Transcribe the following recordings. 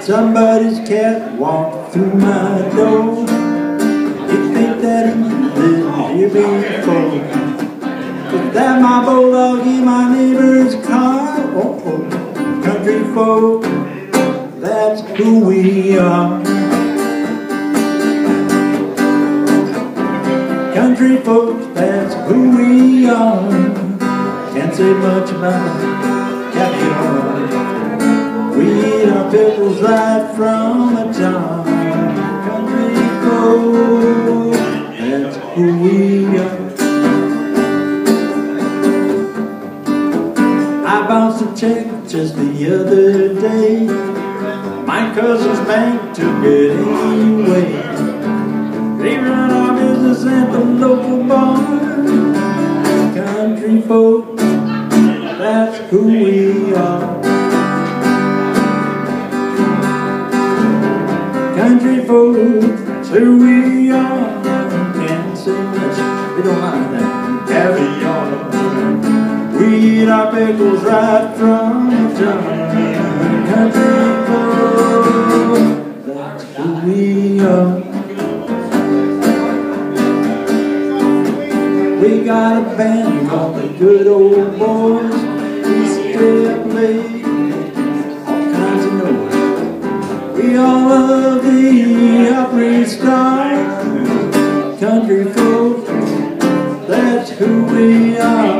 Somebody's cat walked through my door. You think that he lived here before? But that my bulldog in my neighbor's car. Oh, oh, country folk, that's who we are. Country folk, that's who we are. Can't say much about caviar. We eat our pickles right from a jar. Country folk, that's who we are. I bounced a check just the other day. My cousin's bank took it anyway. They run our business at the local bar. Country folk, that's who we are. Country folk, that's who we are. Can't say much, we don't mind that caviar. We eat our pickles right from the jar. Country folk, that's who we are. We got a band called the Good Old Boys. We still play all kinds of noise. We all love the Opry stars. Country folk, that's who we are.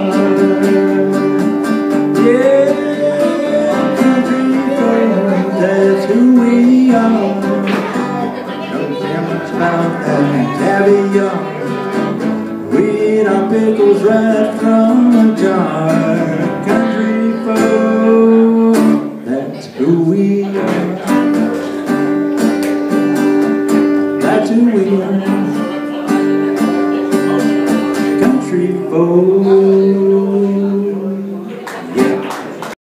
Yeah, country folk, that's who we are. Don't care much about that caviar. We eat our pickles right from a jar. Country folk, that's who we are. That's who we are. Country folk.